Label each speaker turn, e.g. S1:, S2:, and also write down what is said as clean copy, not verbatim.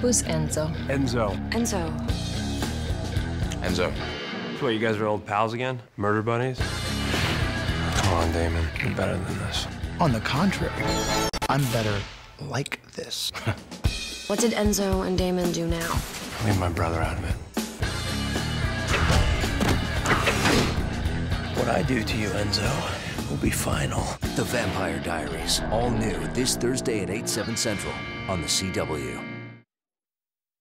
S1: Who's Enzo?
S2: Enzo.
S1: Enzo.
S3: Enzo.
S2: So what, you guys are old pals again? Murder buddies? Come on, Damon. You're better than this.
S4: On the contrary, I'm better like this.
S1: What did Enzo and Damon do now?
S2: Leave my brother out of it.
S5: What I do to you, Enzo, will be final.
S6: The Vampire Diaries, all new this Thursday at 8/7 Central on the CW.